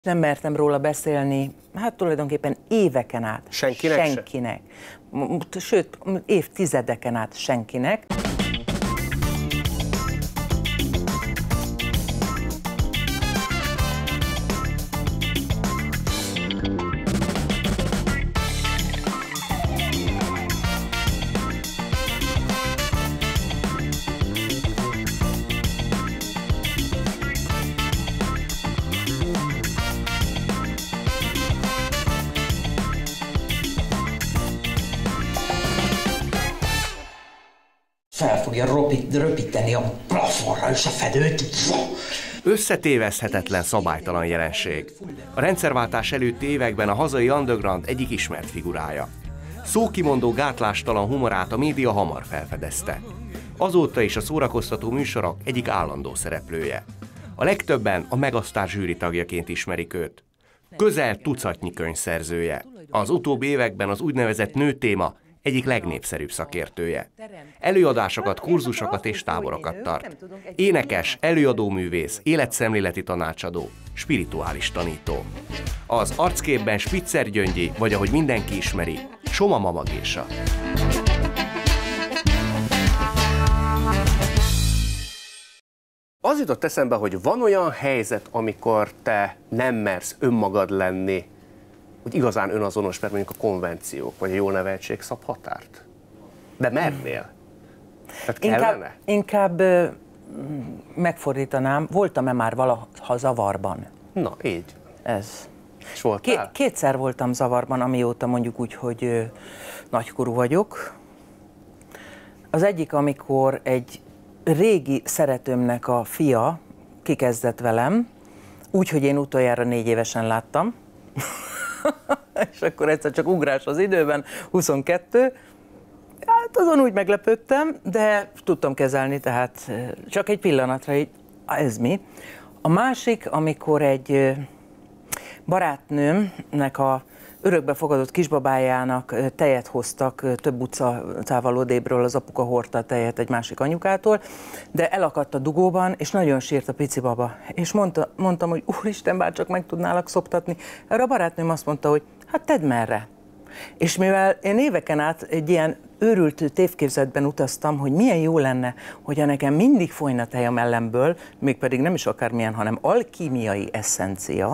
Nem mertem róla beszélni, hát tulajdonképpen éveken át. Senkinek? Sőt, évtizedeken át senkinek. Fel fogja röpíteni a plafonra és a fedőt. Összetévezhetetlen, szabálytalan jelenség. A rendszerváltás előtti években a hazai underground egyik ismert figurája. Szókimondó, gátlástalan humorát a média hamar felfedezte. Azóta is a szórakoztató műsorok egyik állandó szereplője. A legtöbben a Megasztár zsűri tagjaként ismerik őt. Közel tucatnyi könyvszerzője. Az utóbbi években az úgynevezett nőtéma egyik legnépszerűbb szakértője. Előadásokat, kurzusokat és táborokat tart. Énekes, előadóművész, életszemléleti tanácsadó, spirituális tanító. Az arcképben Spitzer Gyöngyi, vagy ahogy mindenki ismeri, Soma Mama Gésa. Az jutott eszembe, hogy van olyan helyzet, amikor te nem mersz önmagad lenni, hogy igazán önazonos, mert mondjuk a konvenciók, vagy a jól neveltség szab határt. De mernél? Tehát kellene? Inkább megfordítanám, voltam-e már valaha zavarban? Na, így. Ez. És voltál? Kétszer voltam zavarban, amióta mondjuk úgy, hogy nagykorú vagyok. Az egyik, amikor egy régi szeretőmnek a fia kikezdett velem, úgy, hogy én utoljára 4 évesen láttam. És akkor egyszer csak ugrás az időben, 22. Hát azon úgy meglepődtem, de tudtam kezelni, tehát csak egy pillanatra így, ez mi. A másik, amikor egy barátnőmnek a örökbefogadott kisbabájának tejet hoztak több utcával odébről, az apuka hordta a tejet egy másik anyukától, de elakadt a dugóban, és nagyon sírt a pici baba. És mondtam, hogy úristen, bárcsak meg tudnálak szoptatni. Erre a barátnőm azt mondta, hogy hát tedd merre. És mivel én éveken át egy ilyen őrült tévképzetben utaztam, hogy milyen jó lenne, hogyha nekem mindig folyna tej a mellemből, mégpedig nem is akármilyen, hanem alkímiai eszencia,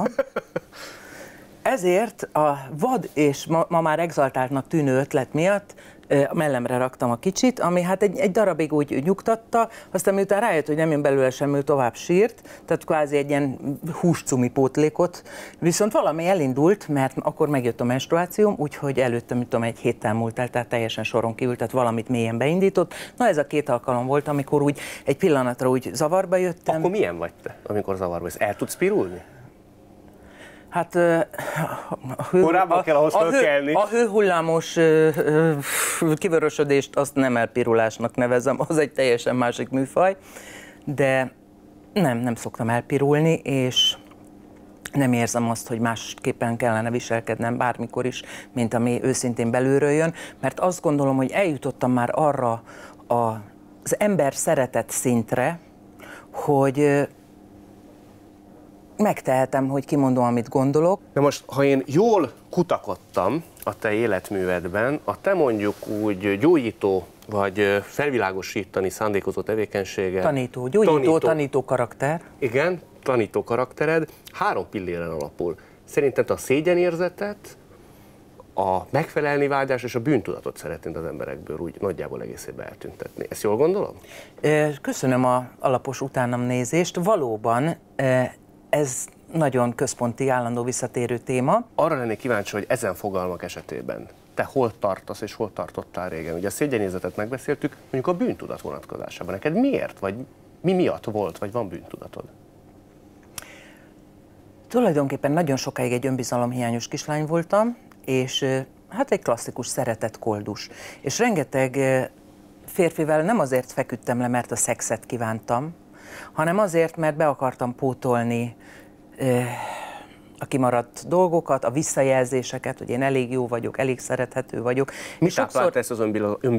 ezért a vad és ma már exaltáltnak tűnő ötlet miatt mellemre raktam a kicsit, ami hát egy darabig úgy nyugtatta, aztán miután rájött, hogy nem jön belőle semmi, tovább sírt, tehát kvázi egy ilyen húscumi pótlékot, viszont valami elindult, mert akkor megjött a menstruációm, úgyhogy előtte, mit tudom, egy héttel múlt el, tehát teljesen soron kívül, tehát valamit mélyen beindított. Na ez a 2 alkalom volt, amikor úgy egy pillanatra úgy zavarba jöttem. Akkor milyen vagy te, amikor zavarba jössz? El tudsz pirulni? Hát korábban kell ahhoz fölkelni. A hőhullámos kivörösödést azt nem elpirulásnak nevezem, az egy teljesen másik műfaj, de nem szoktam elpirulni, és nem érzem azt, hogy másképpen kellene viselkednem bármikor is, mint ami őszintén belülről jön, mert azt gondolom, hogy eljutottam már arra az ember szeretet szintre, hogy megtehetem, hogy kimondom, amit gondolok. De most, ha én jól kutakodtam a te életművedben, a te mondjuk úgy gyógyító vagy felvilágosítani szándékozó tevékenysége... Tanító karakter. Igen, tanító karaktered 3 pilléren alapul. Szerinted a szégyenérzetet, a megfelelni vágyás és a bűntudatot szeretnéd az emberekből úgy nagyjából egészében eltűntetni. Ezt jól gondolom? Köszönöm az alapos utánamnézést. Valóban ez nagyon központi, állandó visszatérő téma. Arra lennék kíváncsi, hogy ezen fogalmak esetében te hol tartasz és hol tartottál régen. Ugye a szégyenérzetet megbeszéltük, mondjuk a bűntudat vonatkozásában. Neked miért, vagy mi miatt volt, vagy van bűntudatod? Tulajdonképpen nagyon sokáig egy önbizalomhiányos kislány voltam, és hát egy klasszikus szeretett koldus. És rengeteg férfivel nem azért feküdtem le, mert a szexet kívántam, hanem azért, mert be akartam pótolni a kimaradt dolgokat, a visszajelzéseket, hogy én elég jó vagyok, elég szerethető vagyok. Mi táplálta ezt az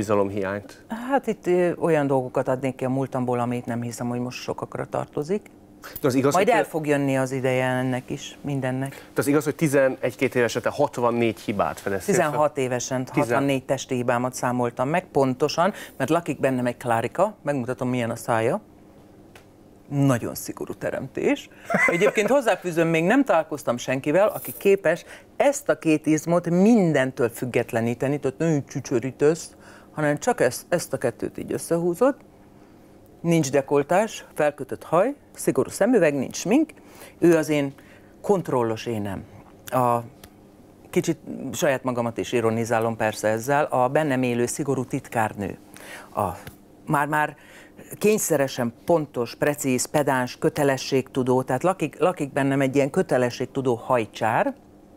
önbizalomhiányt? Hát itt olyan dolgokat adnék ki a múltamból, amit nem hiszem, hogy most sokakra tartozik. De az igaz, Majd el fog jönni az ideje ennek is, mindennek. De az igaz, hogy 11-2 évesen te 64 hibát fedeztél 16 évesen 64 testi hibámat számoltam meg pontosan, mert lakik bennem egy Klárika, megmutatom milyen a szája. Nagyon szigorú teremtés. Egyébként hozzáfűzöm, még nem találkoztam senkivel, aki képes ezt a két izmot mindentől függetleníteni, tehát nem csücsörítősz, hanem csak ezt a kettőt így összehúzod. Nincs dekoltás, felkötött haj, szigorú szemüveg, nincs smink. Ő az én kontrollos énem. Kicsit saját magamat is ironizálom persze ezzel, a bennem élő szigorú titkárnő. Már kényszeresen pontos, precíz, pedáns, kötelességtudó, tehát lakik bennem egy ilyen kötelességtudó hajcsár.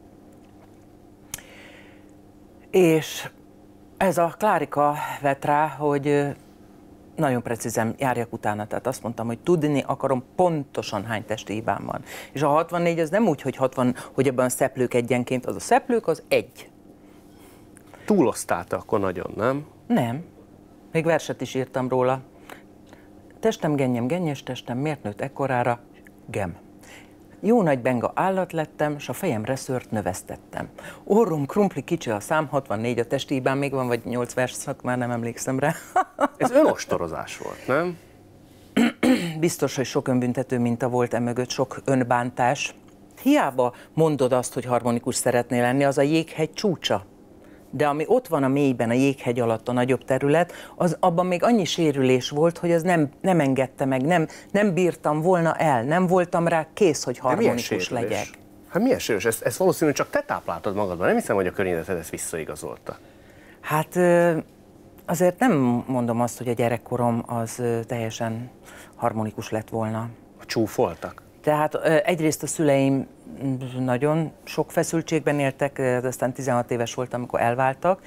És ez a Klárika vett rá, hogy nagyon precízen járjak utána, tehát azt mondtam, hogy tudni akarom pontosan hány testi hibám van. És a 64 az nem úgy, hogy 60, hogy ebben a szeplők egyenként, az a szeplők az egy. Túlosztál te akkor nagyon, nem? Nem. Még verset is írtam róla. Testem gennyem, gennyes testem, miért nőtt ekkorára? Gem. Jó nagy benga állat lettem, s a fejemre szőrt növesztettem. Orrom krumpli kicsi a szám, 64 a testi hibám, még van vagy 8 verszak, már nem emlékszem rá. Ez önostorozás volt, nem? Biztos, hogy sok önbüntető minta volt emögött, sok önbántás. Hiába mondod azt, hogy harmonikus szeretnél lenni, az a jéghegy csúcsa. De ami ott van a mélyben, a jéghegy alatt a nagyobb terület, abban még annyi sérülés volt, hogy az nem engedte meg, nem bírtam volna el, nem voltam rá kész, hogy harmonikus legyek. Hát milyen sérülés? Ezt valószínűleg csak te tápláltad magadban. Nem hiszem, hogy a környezeted ezt visszaigazolta. Hát azért nem mondom azt, hogy a gyerekkorom az teljesen harmonikus lett volna. Csúfoltak? Tehát egyrészt a szüleim nagyon sok feszültségben éltek, de aztán 16 éves voltam, amikor elváltak.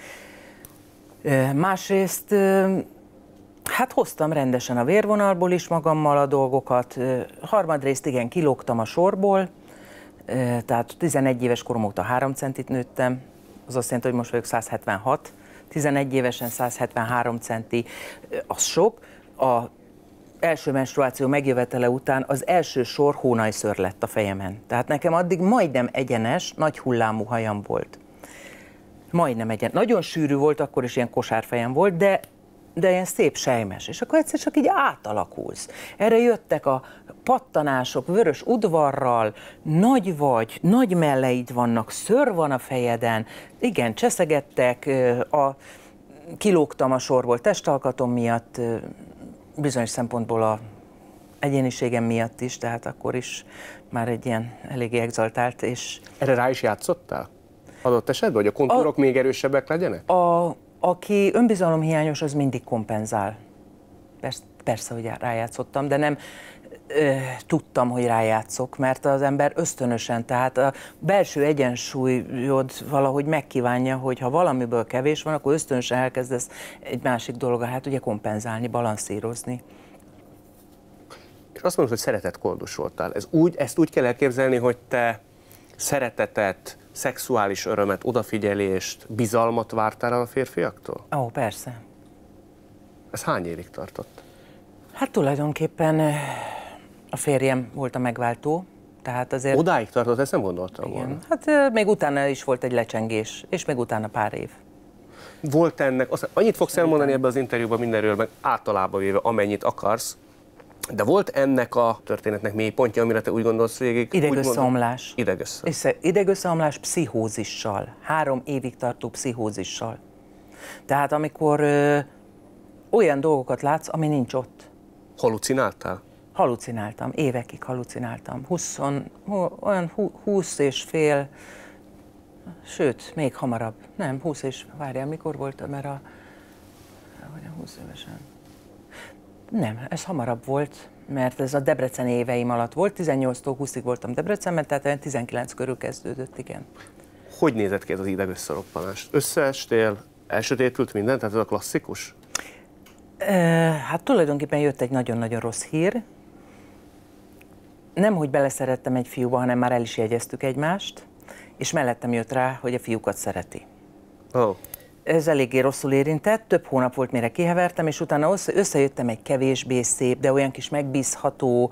Másrészt hát hoztam rendesen a vérvonalból is magammal a dolgokat. Harmadrészt igen, kilógtam a sorból, tehát 11 éves korom óta 3 centit nőttem, az azt jelenti, hogy most vagyok 176. 11 évesen 173 centi, az sok. A első menstruáció megjövetele után az első sor hónajszőr lett a fejemen. Tehát nekem addig majdnem egyenes, nagy hullámú hajam volt. Majdnem egyenes. Nagyon sűrű volt, akkor is ilyen kosárfejem volt, de ilyen szép sejmes. És akkor egyszer csak így átalakulsz. Erre jöttek a pattanások, vörös udvarral, nagy vagy, nagy melleid vannak, szőr van a fejeden, igen, cseszegettek, kilógtam a sorból testalkatom miatt, bizonyos szempontból a egyéniségem miatt is, tehát akkor is már egy ilyen eléggé exaltált, és... Erre rá is játszottál? Adott esetben, hogy a kontúrok még erősebbek legyenek? Aki önbizalomhiányos, az mindig kompenzál. Persze, hogy rájátszottam, de nem tudtam, hogy rájátszok, mert az ember ösztönösen, tehát a belső egyensúlyod valahogy megkívánja, hogy ha valamiből kevés van, akkor ösztönösen elkezdesz egy másik dologa, hát ugye kompenzálni, balanszírozni. És azt mondod, hogy szeretett koldus voltál. Ezt úgy kell elképzelni, hogy te szeretetet, szexuális örömet, odafigyelést, bizalmat vártál el a férfiaktól? Ó, persze. Ez hány évig tartott? Hát tulajdonképpen a férjem volt a megváltó, tehát azért... Odáig tartott, ezt nem gondoltam volna. Hát még utána is volt egy lecsengés, és még utána pár év. Volt ennek, annyit fogsz elmondani ebben az interjúban mindenről, meg általában véve amennyit akarsz, de volt ennek a történetnek mély pontja, amire te úgy gondolsz végig? Idegösszeomlás. Idegösszeomlás pszichózissal, 3 évig tartó pszichózissal. Tehát amikor olyan dolgokat látsz, ami nincs ott. Halucináltál? Halucináltam, évekig halucináltam. 20 és fél, sőt, még hamarabb. Nem, 20 és, várjál, mikor volt, mert 20 évesen. Nem, ez hamarabb volt, mert ez a debreceni éveim alatt volt. 18-tól 20-ig voltam Debrecenben, tehát 19 körül kezdődött, igen. Hogy nézett ki ez az idegösszeroppanás? Összeestél, elsötétült minden, tehát ez a klasszikus? Hát tulajdonképpen jött egy nagyon-nagyon rossz hír. Nem, hogy beleszerettem egy fiúba, hanem már el is jegyeztük egymást, és mellettem jött rá, hogy a fiúkat szereti. Oh. Ez eléggé rosszul érintett, több hónap volt, mire kihevertem, és utána összejöttem egy kevésbé szép, de olyan kis megbízható,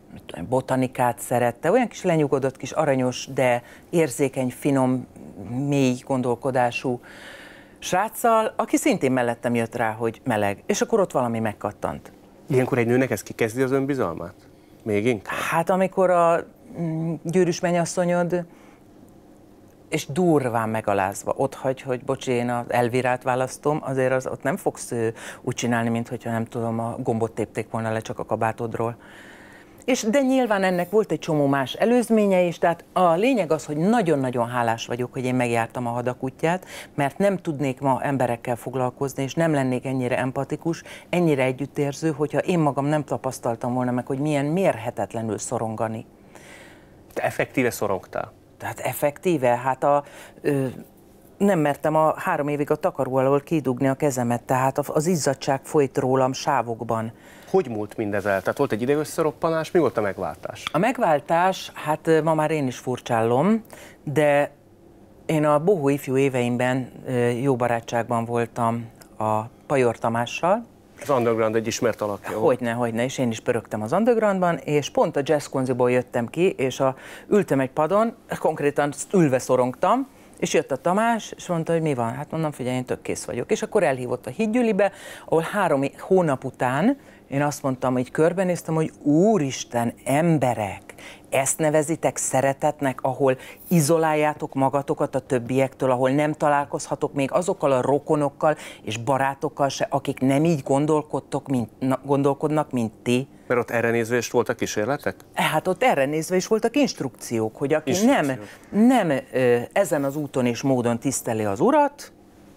botanikát szerette, olyan kis lenyugodott, kis aranyos, de érzékeny, finom, mély gondolkodású sráccal, aki szintén mellettem jött rá, hogy meleg, és akkor ott valami megkattant. Ilyenkor egy nőnek ez kikezdi az önbizalmát? Még inkább? Hát amikor a gyűrűs mennyasszonyod, és durván megalázva ott hagy, hogy bocsi, én az Elvirát választom, azért ott nem fogsz úgy csinálni, mint hogyha nem tudom, a gombot tépték volna le csak a kabátodról. De nyilván ennek volt egy csomó más előzménye is, tehát a lényeg az, hogy nagyon-nagyon hálás vagyok, hogy én megjártam a Hadak útját, mert nem tudnék ma emberekkel foglalkozni, és nem lennék ennyire empatikus, ennyire együttérző, hogyha én magam nem tapasztaltam volna meg, hogy milyen mérhetetlenül szorongani. Te effektíve szorongtál? Tehát effektíve, hát nem mertem 3 évig a takaró alól kidugni a kezemet, tehát az izzadság folyt rólam sávokban. Hogy múlt mindez el? Tehát volt egy idegösszeroppanás, mi volt a megváltás? A megváltás, hát ma már én is furcsállom, de én a bohó ifjú éveimben jó barátságban voltam a Pajor Tamással. Az Underground egy ismert alakja. Hogyne, és én is pörögtem az Undergroundban, és pont a Jazz Konziból jöttem ki, és ültem egy padon, konkrétan ülve szorongtam, és jött a Tamás, és mondta, hogy mi van? Hát mondom, figyelj, én tök kész vagyok. És akkor elhívott a Hídgyülibe, ahol 3 hónap után én azt mondtam, hogy körbenéztem, hogy úristen, emberek, ezt nevezitek szeretetnek, ahol izoláljátok magatokat a többiektől, ahol nem találkozhatok még azokkal a rokonokkal és barátokkal se, akik nem így gondolkodnak, mint ti. Mert ott erre nézve is voltak kísérletek? Hát ott erre nézve is voltak instrukciók, hogy aki nem ezen az úton és módon tiszteli az urat,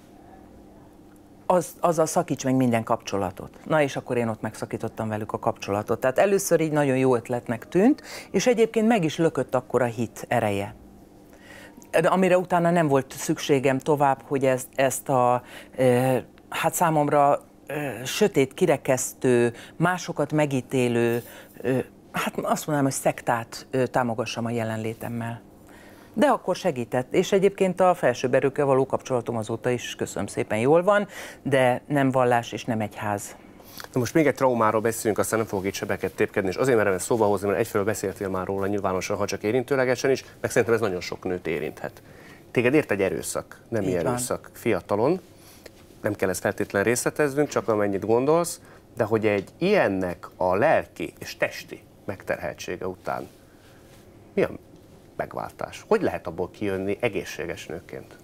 azzal szakíts meg minden kapcsolatot. Na és akkor én ott megszakítottam velük a kapcsolatot. Tehát először így nagyon jó ötletnek tűnt, és egyébként meg is lökött akkor a hit ereje. De amire utána nem volt szükségem tovább, hogy ezt a hát számomra sötét, kirekesztő, másokat megítélő, hát azt mondanám, hogy szektát támogassam a jelenlétemmel. De akkor segített, és egyébként a felsőbb erőkkel való kapcsolatom azóta is, köszönöm szépen, jól van, de nem vallás és nem egyház. Na most még egy traumáról beszélünk, aztán nem fogok itt sebeket tépkedni, és azért merem ezt szóba hozni, mert egyfelől beszéltél már róla nyilvánosan, ha csak érintőlegesen is, meg szerintem ez nagyon sok nőt érinthet. Téged ért egy erőszak, nem ilyen erőszak fiatalon, nem kell ezt feltétlenül részleteznünk, csak amennyit gondolsz, de hogy egy ilyennek a lelki és testi megterheltsége után mi a megváltás? Hogy lehet abból kijönni egészséges nőként?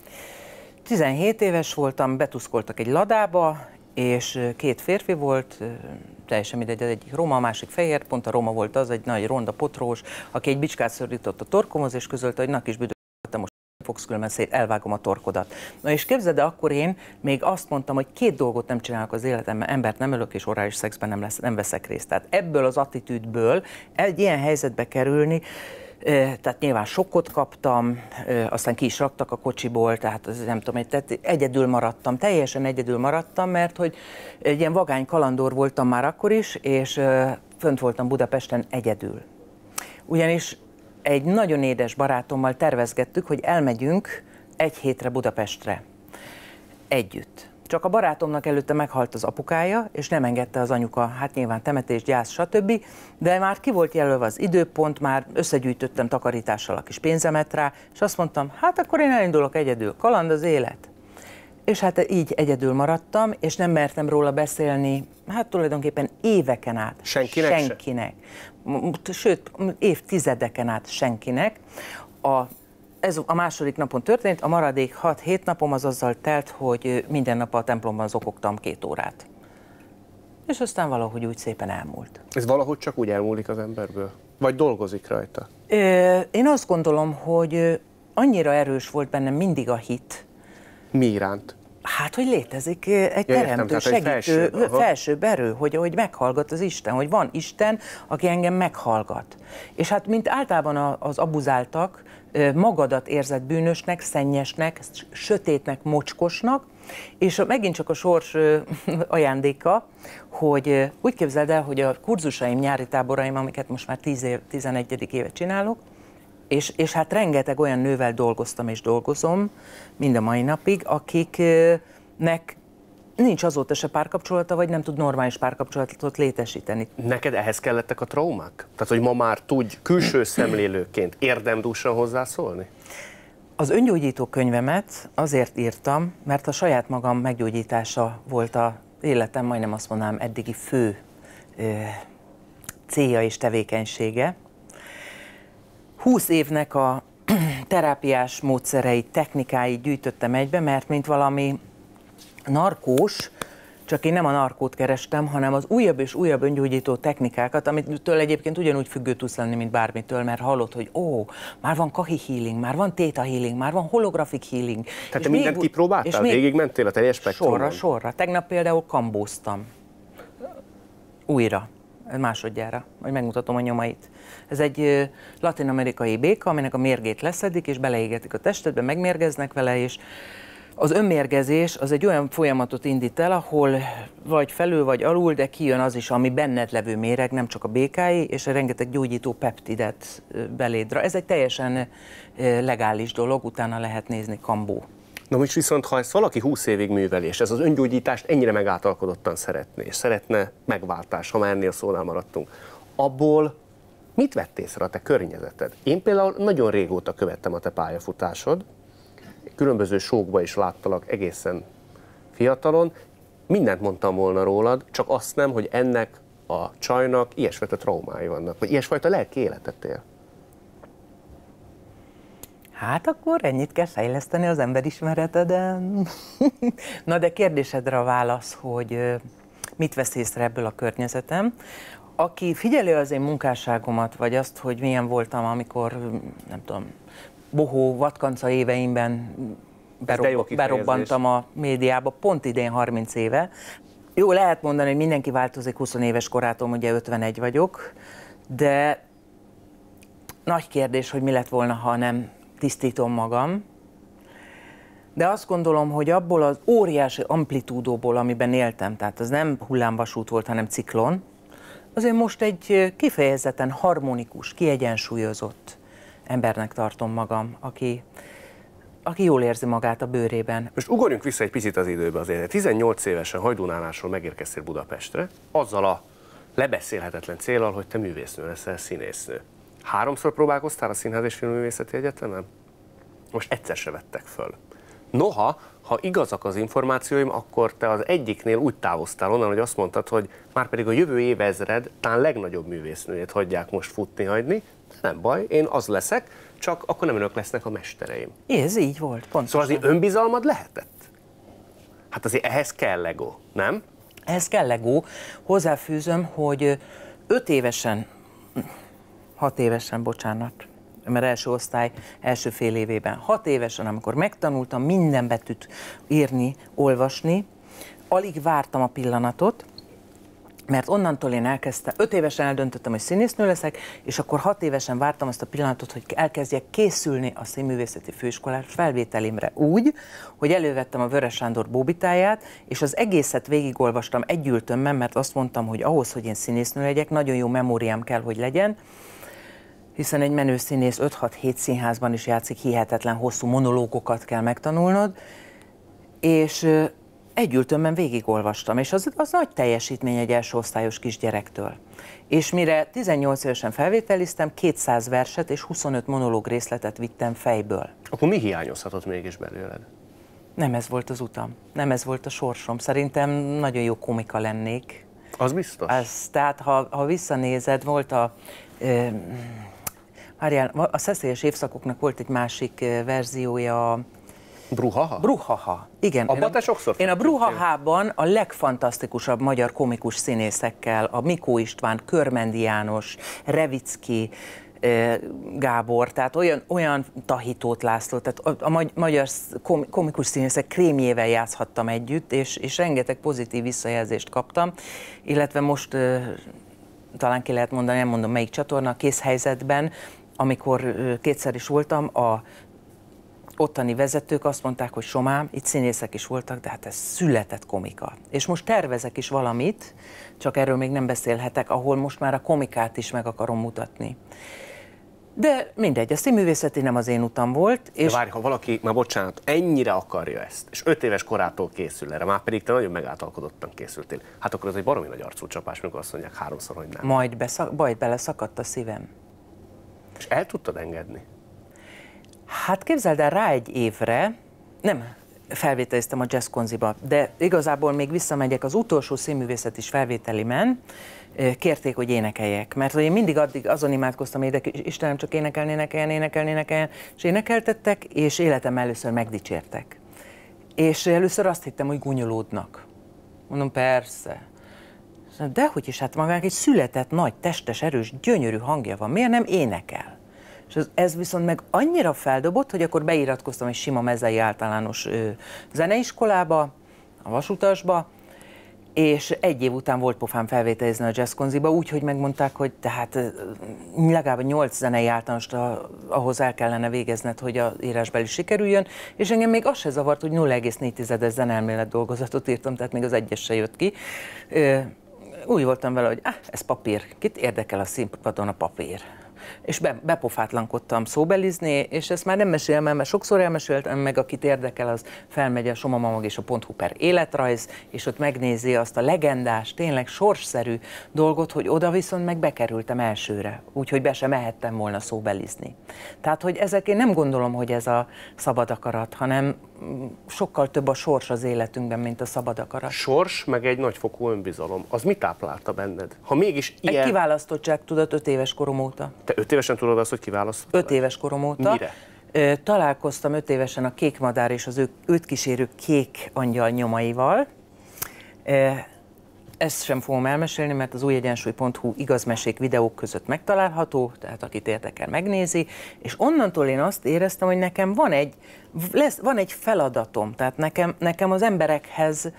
17 éves voltam, betuszkoltak egy ladába, és 2 férfi volt, teljesen mindegy, az egyik roma, a másik fehér, pont a roma volt az, egy nagy ronda potrós, aki egy bicskát szorított a torkomhoz, és közölte, hogy na kis büdös, te most fogsz különben elvágom a torkodat. Na és képzeld, akkor én még azt mondtam, hogy 2 dolgot nem csinálok az életemben, embert nem ölök, és orális szexben nem veszek részt. Tehát ebből az attitűdből egy ilyen helyzetbe kerülni, tehát nyilván sokkot kaptam, aztán ki is raktak a kocsiból, tehát nem tudom, tehát egyedül maradtam, teljesen egyedül maradtam, mert hogy egy ilyen vagány kalandor voltam már akkor is, és fönt voltam Budapesten egyedül. Ugyanis egy nagyon édes barátommal tervezgettük, hogy elmegyünk 1 hétre Budapestre együtt. Csak a barátomnak előtte meghalt az apukája, és nem engedte az anyuka, hát nyilván temetés, gyász, stb. De már ki volt jelölve az időpont, már összegyűjtöttem takarítással a kis pénzemet rá, és azt mondtam, hát akkor én elindulok egyedül, kaland az élet. És hát így egyedül maradtam, és nem mertem róla beszélni, hát tulajdonképpen éveken át. Senkinek. Sőt, évtizedeken át senkinek. Ez a második napon történt, a maradék 6-7 napom az azzal telt, hogy minden nap a templomban zokogtam 2 órát. És aztán valahogy úgy szépen elmúlt. Ez valahogy csak úgy elmúlik az emberből? Vagy dolgozik rajta? Én azt gondolom, hogy annyira erős volt bennem mindig a hit. Mi iránt? Hát, hogy létezik egy teremtő, segítő, felsőbb erő, hogy meghallgat az Isten, hogy van Isten, aki engem meghallgat. És hát, mint általában az abuzáltak, magadat érzed bűnösnek, szennyesnek, sötétnek, mocskosnak, és megint csak a sors ajándéka, hogy úgy képzeld el, hogy a kurzusaim, nyári táboraim, amiket most már 11. éve csinálok, és hát rengeteg olyan nővel dolgoztam és dolgozom, mind a mai napig, akiknek nincs azóta se párkapcsolata, vagy nem tud normális párkapcsolatot létesíteni. Neked ehhez kellettek a traumák? Tehát, hogy ma már tudj külső szemlélőként érdemdúsan hozzászólni? Az öngyógyító könyvemet azért írtam, mert a saját magam meggyógyítása volt az életem, majdnem azt mondanám, eddigi fő célja és tevékenysége. 20 évnek a terápiás módszereit, technikáit gyűjtöttem egybe, mert mint valami narkós, csak én nem a narkót kerestem, hanem az újabb és újabb öngyógyító technikákat, amitől egyébként ugyanúgy függő tudsz lenni, mint bármitől, mert hallod, hogy már van kahi healing, már van theta healing, már van holographic healing. Tehát te mindent kipróbáltál? Végig mentél a teljes spektrumon? Sorra. Tegnap például kambóztam. Újra. Másodjára, majd megmutatom a nyomait. Ez egy latin-amerikai béka, aminek a mérgét leszedik, és beleégetik a testedbe, megmérgeznek vele, és az önmérgezés az egy olyan folyamatot indít el, ahol vagy felül, vagy alul, de kijön az is, ami benned levő méreg, nem csak a békái, és a rengeteg gyógyító peptidet belédra. Ez egy teljesen legális dolog, utána lehet nézni, kambó. Na most viszont, ha ezt valaki 20 évig műveli, és ez az öngyógyítást ennyire megátalkodottan szeretné, és szeretne megváltás, ha már ennél szónál maradtunk, abból mit vett észre a te környezeted? Én például nagyon régóta követtem a te pályafutásod, különböző show-kba is láttalak egészen fiatalon, mindent mondtam volna rólad, csak azt nem, hogy ennek a csajnak ilyesfajta traumái vannak, vagy ilyesfajta lelki életet él. Hát akkor ennyit kell fejleszteni az emberismereteden. Na de kérdésedre a válasz, hogy mit vesz észre ebből a környezetem. Aki figyeli az én munkásságomat, vagy azt, hogy milyen voltam, amikor, nem tudom, bohó, vadkanca éveimben berobbantam a médiába, pont idén 30 éve. Jó, lehet mondani, hogy mindenki változik 20 éves korától, ugye 51 vagyok, de nagy kérdés, hogy mi lett volna, ha nem tisztítom magam. De azt gondolom, hogy abból az óriási amplitúdóból, amiben éltem, tehát az nem hullámvasút volt, hanem ciklon, azért most egy kifejezetten harmonikus, kiegyensúlyozott embernek tartom magam, aki jól érzi magát a bőrében. Most ugorjunk vissza egy picit az időbe azért. 18 évesen Hajdúnálásról megérkeztél Budapestre, azzal a lebeszélhetetlen céllal, hogy te művésznő leszel, színésznő. 3-szor próbálkoztál a Színház és Filmművészeti Egyetemen? Most egyszer se vettek föl. Noha, ha igazak az információim, akkor te az egyiknél úgy távoztál onnan, hogy azt mondtad, hogy már pedig a jövő évezred talán legnagyobb művésznőjét hagyják most futni hagyni. Nem baj, én az leszek, csak akkor nem önök lesznek a mestereim. Ez így volt, pontosan. Szóval azért önbizalmad lehetett? Hát azért ehhez kell ego, nem? Ehhez kell ego. Hozzáfűzöm, hogy 6 évesen, bocsánat, mert első osztály, első fél évében, 6 évesen, amikor megtanultam minden betűt írni, olvasni, alig vártam a pillanatot, mert onnantól én elkezdtem, 5 évesen eldöntöttem, hogy színésznő leszek, és akkor 6 évesen vártam azt a pillanatot, hogy elkezdjek készülni a Színművészeti Főiskolás felvételimre úgy, hogy elővettem a Vörös Sándor bóbitáját, és az egészet végigolvastam együltömben, mert azt mondtam, hogy ahhoz, hogy én színésznő legyek, nagyon jó memóriám kell, hogy legyen, hiszen egy menő színész 5-6-7 színházban is játszik, hihetetlen hosszú monológokat kell megtanulnod, és együltömben végigolvastam, és az nagy teljesítmény egy első osztályos kisgyerektől. És mire 18 évesen felvételiztem, 200 verset és 25 monológ részletet vittem fejből. Akkor mi hiányozhatott mégis belőled? Nem ez volt az utam, nem ez volt a sorsom. Szerintem nagyon jó komika lennék. Az biztos? Tehát ha visszanézed, volt a szeszélyes évszakoknak volt egy másik verziója. Bruhaha? Bruhaha, igen. Abban te sokszor én a Bruhahában a legfantasztikusabb magyar komikus színészekkel, a Mikó István, Körmendi János, Revicki Gábor, tehát olyan Tahitót László, tehát a magyar komikus színészek krémjével játszhattam együtt, és rengeteg pozitív visszajelzést kaptam, illetve most talán ki lehet mondani, nem mondom melyik csatorna, a Készhelyzetben, amikor kétszer is voltam, a ottani vezetők azt mondták, hogy Somám, itt színészek is voltak, de hát ez született komika. És most tervezek is valamit, csak erről még nem beszélhetek, ahol most már a komikát is meg akarom mutatni. De mindegy, a színművészeti nem az én utam volt. És... De várj, ha valaki, már bocsánat, ennyire akarja ezt, és 5 éves korától készül erre, már pedig te nagyon megáltalkodottan készültél, hát akkor az egy baromi nagy arcúcsapás, amikor azt mondják 3-szor, hogy nem. Majd beleszakadt a szívem. És el tudtad engedni? Hát képzeld el, rá egy évre, nem felvételiztem a Jazz Konziba, de igazából még visszamegyek, az utolsó színművészet is felvételimen, kérték, hogy énekeljek, mert hogy én mindig addig azon imádkoztam, hogy Istenem, csak énekeljen, és énekeltettek, és életem először megdicsértek. És először azt hittem, hogy gúnyolódnak. Mondom, persze. Dehogy is, hát magának egy született, nagy, testes, erős, gyönyörű hangja van, miért nem énekel? És ez viszont meg annyira feldobott, hogy akkor beiratkoztam egy sima mezei általános zeneiskolába, a Vasutasba, és 1 év után volt pofám felvételizni a Jazz Konziba, úgyhogy megmondták, hogy tehát legalább 8 zenei általánost ahhoz el kellene végezned, hogy az írásbeli sikerüljön, és engem még az se zavart, hogy 0,4-es zenelmélet dolgozatot írtam, tehát még az 1-es se jött ki. Úgy voltam vele, hogy ez papír, kit érdekel a színpadon a papír. És bepofátlankodtam szóbelizni, és ezt már nem mesélem el, mert sokszor elmeséltem, meg akit érdekel, az felmegy a somamamag és a .hu per életrajz, és ott megnézi azt a legendás, tényleg sorsszerű dolgot, hogy oda viszont meg bekerültem elsőre, úgyhogy be sem mehettem volna szóbelizni. Tehát, hogy ezek, én nem gondolom, hogy ez a szabad akarat, hanem sokkal több a sors az életünkben, mint a szabad akarat. Sors, meg egy nagyfokú önbizalom. Az mit táplálta benned? Ha mégis ilyen... Egy kiválasztottság, tudod, 5 éves korom óta. Te 5 évesen tudod azt, hogy kiválasztott? 5 éves korom óta. Mire? Találkoztam 5 évesen a Kék Madár és az őt kísérő kék angyal nyomaival. Ezt sem fogom elmesélni, mert az újegyensúly.hu igazmesék videók között megtalálható, tehát akit érdekel, megnézi, és onnantól én azt éreztem, hogy nekem van egy feladatom, tehát nekem az emberekhez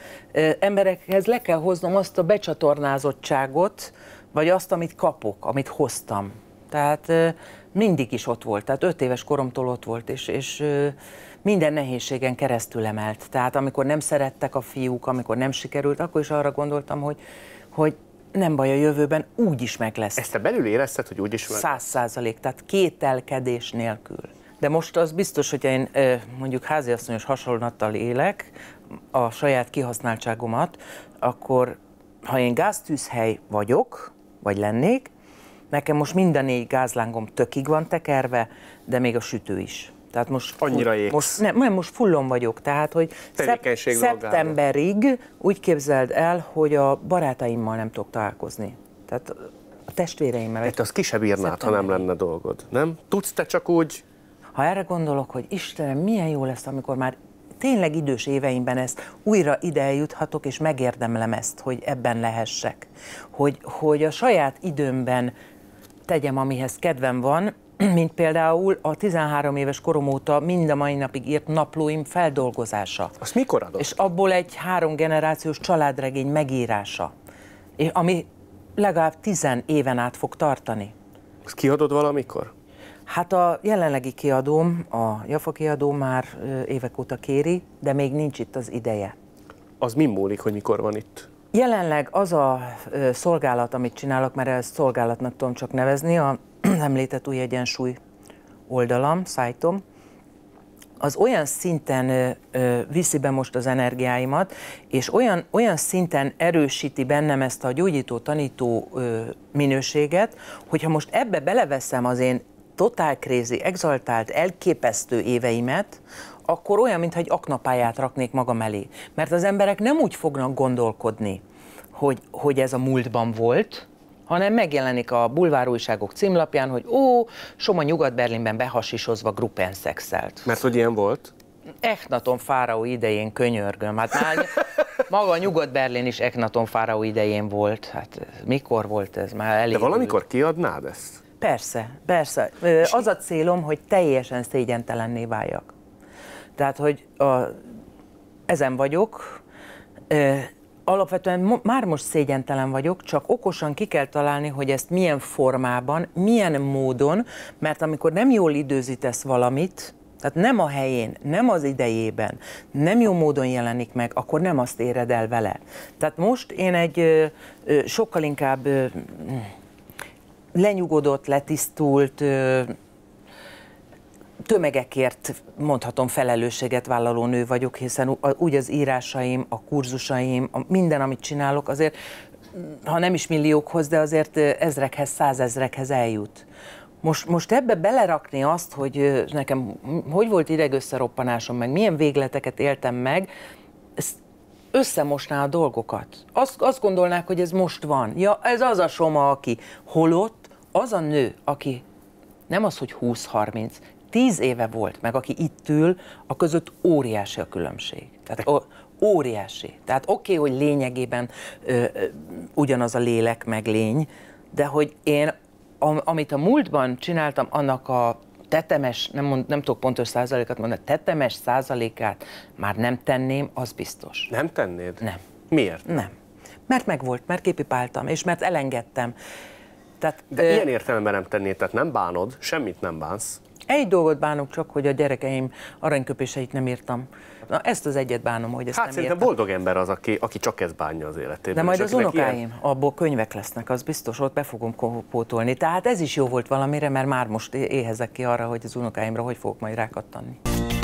le kell hoznom azt a becsatornázottságot, vagy azt, amit kapok, amit hoztam. Tehát mindig is ott volt, tehát 5 éves koromtól ott volt, és minden nehézségen keresztül emelt. Tehát amikor nem szerettek a fiúk, amikor nem sikerült, akkor is arra gondoltam, hogy nem baj, a jövőben úgy is meg lesz. Ezt te belül érezted, hogy úgy is meg? 100%, tehát kételkedés nélkül. De most az biztos, hogy én mondjuk háziasszonyos hasonlattal élek, a saját kihasználtságomat, akkor ha én gáztűzhely vagyok, vagy lennék, nekem most minden 4 gázlángom tökig van tekerve, de még a sütő is. Tehát most annyira égsz. Most fullon vagyok, tehát hogy szeptemberig úgy képzeld el, hogy a barátaimmal nem tudok találkozni. Tehát a testvéreimmel. Hát azt ki se bírnád, ha nem lenne dolgod, nem? Tudsz te csak úgy? Ha erre gondolok, hogy Istenem, milyen jó lesz, amikor már tényleg idős éveimben ezt újra ide eljuthatok, és megérdemlem ezt, hogy ebben lehessek. Hogy a saját időmben tegyem, amihez kedvem van, mint például a 13 éves korom óta mind a mai napig írt naplóim feldolgozása. Azt mikor adod? És abból egy 3 generációs családregény megírása, ami legalább 10 éven át fog tartani. Azt kiadod valamikor? Hát a jelenlegi kiadóm, a Jafa kiadó már évek óta kéri, de még nincs itt az ideje. Az mi múlik, hogy mikor van itt? Jelenleg az a szolgálat, amit csinálok, mert ezt szolgálatnak tudom csak nevezni, a említett Új Egyensúly oldalam, szájtom, az olyan szinten viszi be most az energiáimat, és olyan szinten erősíti bennem ezt a gyógyító-tanító minőséget, hogyha most ebbe beleveszem az én totál crazy, exaltált, elképesztő éveimet, akkor olyan, mintha egy aknapályát raknék magam elé. Mert az emberek nem úgy fognak gondolkodni, hogy ez a múltban volt, hanem megjelenik a bulvárújságok címlapján, hogy Soma Nyugat-Berlinben behasisozva gruppenszexelt. Mert hogy ilyen volt? Echnaton fáraó idején, könyörgöm. Hát már maga a Nyugat-Berlin is Echnaton fáraó idején volt. Hát mikor volt ez? Már elég. De valamikor kiadnád ezt? Persze, persze. Az a célom, hogy teljesen szégyentelenné váljak. Tehát, hogy ezen vagyok, alapvetően már most szégyentelen vagyok, csak okosan ki kell találni, hogy ezt milyen formában, milyen módon, mert amikor nem jól időzítesz valamit, tehát nem a helyén, nem az idejében, nem jó módon jelenik meg, akkor nem azt éred el vele. Tehát most én egy sokkal inkább lenyugodott, letisztult, tömegekért mondhatom felelősséget vállaló nő vagyok, hiszen úgy az írásaim, a kurzusaim, minden, amit csinálok, azért, ha nem is milliókhoz, de azért ezrekhez, százezrekhez eljut. Most ebbe belerakni azt, hogy nekem hogy volt idegösszeroppanásom, meg milyen végleteket éltem meg, ez összemosná a dolgokat. Azt gondolnák, hogy ez most van. Ja, ez az a Soma, aki holott, az a nő, aki nem az, hogy 20-30, 10 éve volt meg, aki itt ül, a között óriási a különbség. Tehát óriási. Tehát oké, hogy lényegében ugyanaz a lélek meg lény, de hogy én, amit a múltban csináltam, annak a tetemes, nem tudok pontos százalékat mondani, tetemes százalékát már nem tenném, az biztos. Nem tennéd? Nem. Miért? Nem. Mert megvolt, mert képipáltam, és mert elengedtem. Tehát, de ilyen értelemben nem tennéd, tehát nem bánod, semmit nem bánsz. Egy dolgot bánok csak, hogy a gyerekeim aranyköpéseit nem írtam. Na, ezt az egyet bánom, hogy ezt nem szerintem írtam. boldog ember az, aki csak ezt bánja az életében. De majd az unokáim, abból könyvek lesznek, az biztos, ott be fogom pótolni. Tehát ez is jó volt valamire, mert már most éhezek ki arra, hogy az unokáimra hogy fogok majd rákattanni.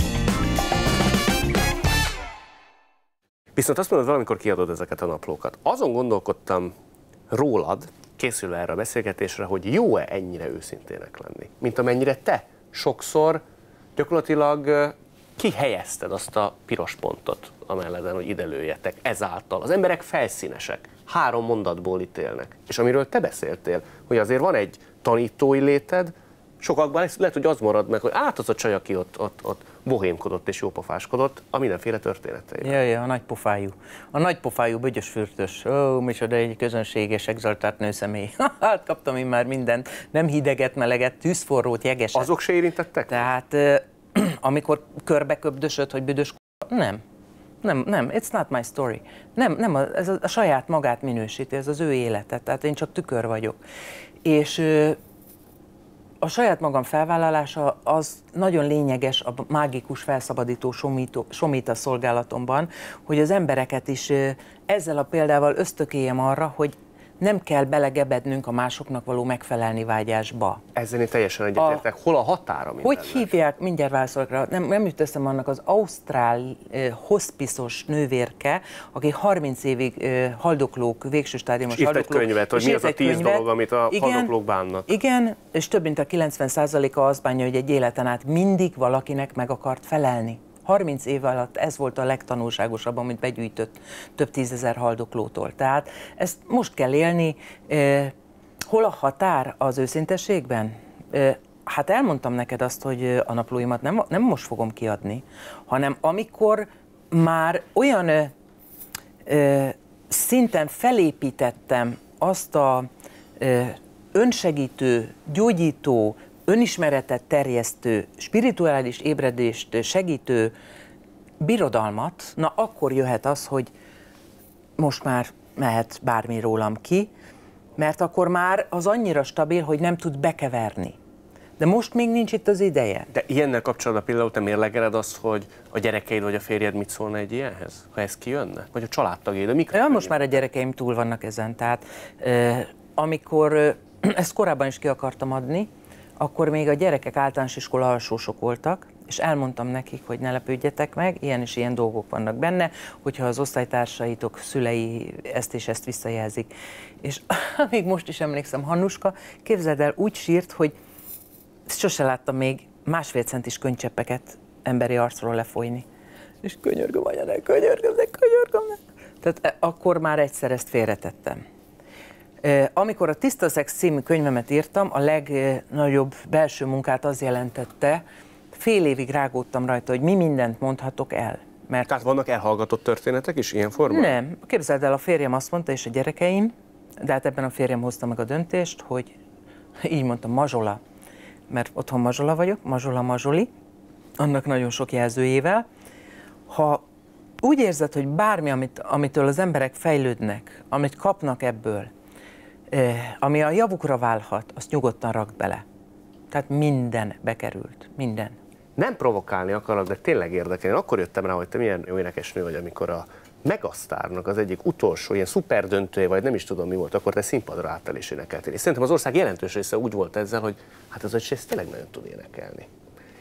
Viszont azt mondod, valamikor kiadod ezeket a naplókat. Azon gondolkodtam rólad, készülve erre a beszélgetésre, hogy jó-e ennyire őszintének lenni, mint amennyire te sokszor gyakorlatilag kihelyezted azt a piros pontot amelleden, hogy ide lőjetek ezáltal. Az emberek felszínesek, 3 mondatból ítélnek. És amiről te beszéltél, hogy azért van egy tanítói léted, sokakban lehet, hogy az marad meg, hogy az a csaj, aki ott bohémkodott és jópofáskodott a mindenféle történeteivel. Ja, a nagypofájú. A nagypofájú, bügyös fürtös. Ó, micsoda egy közönséges, exaltált nőszemély. Hát kaptam én már mindent. Nem hideget, meleget, tűzforrót, jegeset. Azok se érintettek? Tehát amikor körbeköbdösöd, hogy büdös nem, it's not my story. Nem, ez a saját magát minősíti, ez az ő élete, tehát én csak tükör vagyok. És a saját magam felvállalása az nagyon lényeges a mágikus, felszabadító somita szolgálatomban, hogy az embereket is ezzel a példával ösztökéljem arra, hogy nem kell belegebednünk a másoknak való megfelelni vágyásba. Ezzel én teljesen egyetértek. Hol a határa mindennek? Hogy hívják, mindjárt válaszolok rá, nem jut eszem annak az ausztrál hospiszos nővérke, aki 30 évig haldoklók, végső stádiumos haldoklók. Írt egy könyvet, hogy mi az a 10 dolog, amit a haldoklók bánnak. Igen, és több mint a 90%-a azt bánja, hogy egy életen át mindig valakinek meg akart felelni. 30 év alatt ez volt a legtanulságosabb, amit begyűjtött több 10 000 haldoklótól. Tehát ezt most kell élni. Hol a határ az őszintességben? Hát elmondtam neked azt, hogy a naplóimat nem most fogom kiadni, hanem amikor már olyan szinten felépítettem azt a önsegítő, gyógyító, önismeretet terjesztő, spirituális ébredést segítő birodalmat, na akkor jöhet az, hogy most már mehet bármi rólam ki, mert akkor már az annyira stabil, hogy nem tud bekeverni. De most még nincs itt az ideje. De ilyennel kapcsolatban például te mérlegeled azt, hogy a gyerekeid vagy a férjed mit szólna egy ilyenhez, ha ez kijönne? Vagy a családtagjaid? Most már a gyerekeim túl vannak ezen, tehát amikor ezt korábban is ki akartam adni, akkor még a gyerekek általános iskola alsósok voltak, és elmondtam nekik, hogy ne lepődjetek meg, ilyen és ilyen dolgok vannak benne, hogyha az osztálytársaitok szülei ezt és ezt visszajelzik. És még most is emlékszem, Hannuska, képzeld el, úgy sírt, hogy sose láttam még 1,5 centis könycseppeket emberi arcról lefolyni. És könyörgöm, anya, ne könyörgöm. Tehát akkor már egyszer ezt félretettem. Amikor a Tiszta Szex című könyvemet írtam, a legnagyobb belső munkát az jelentette, fél évig rágódtam rajta, hogy mi mindent mondhatok el. Mert tehát vannak elhallgatott történetek is ilyen formában? Nem. Képzeld el, a férjem azt mondta, és a gyerekeim, de hát ebben a férjem hozta meg a döntést, hogy így mondtam, mazsola, mert otthon mazsola vagyok, mazsola-mazsoli, annak nagyon sok jelzőjével. Ha úgy érzed, hogy bármi, amitől az emberek fejlődnek, amit kapnak ebből, ami a javukra válhat, azt nyugodtan rakd bele. Tehát minden bekerült, minden. Nem provokálni akarok, de tényleg érdekel. Én akkor jöttem rá, hogy te milyen jó énekesnő vagy, amikor a Megasztárnak az egyik utolsó ilyen szuper döntője, vagy nem is tudom mi volt, akkor te színpadra álltál és énekeltél. És szerintem az ország jelentős része úgy volt ezzel, hogy hát az öcsém tényleg nagyon tud énekelni.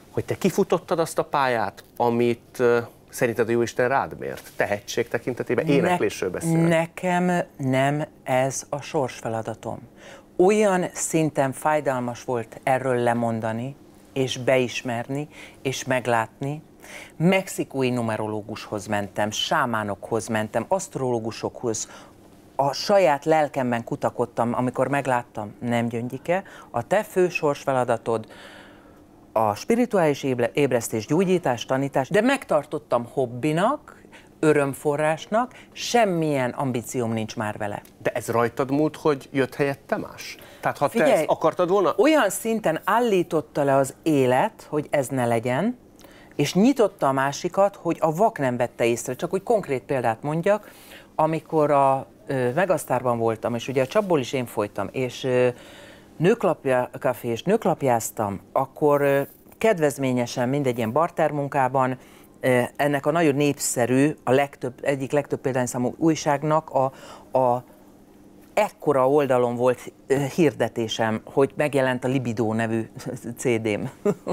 hogy te kifutottad azt a pályát, amit szerinted a Jóisten rád mért? Tehetség tekintetében, éneklésről beszélek. Nekem nem ez a sorsfeladatom. Olyan szinten fájdalmas volt erről lemondani, és beismerni, és meglátni. Mexikói numerológushoz mentem, sámánokhoz mentem, asztrológusokhoz, a saját lelkemben kutakodtam, amikor megláttam, nem, Gyöngyike, a te fő sorsfeladatod a spirituális ébresztés, gyógyítás, tanítás, de megtartottam hobbinak, örömforrásnak, semmilyen ambícióm nincs már vele. De ez rajtad múlt, hogy jött helyette más? Tehát ha te ezt akartad volna? Olyan szinten állította le az élet, hogy ez ne legyen, és nyitotta a másikat, hogy a vak nem vette észre. Csak hogy konkrét példát mondjak, amikor a Megasztárban voltam, és ugye a csapból is én folytam, és nőklapjás, nőklapjáztam, akkor kedvezményesen mindegy ilyen bartermunkában ennek a nagyon népszerű, egyik legtöbb példányszámú újságnak a ekkora oldalon volt hirdetésem, hogy megjelent a Libido nevű CD-m.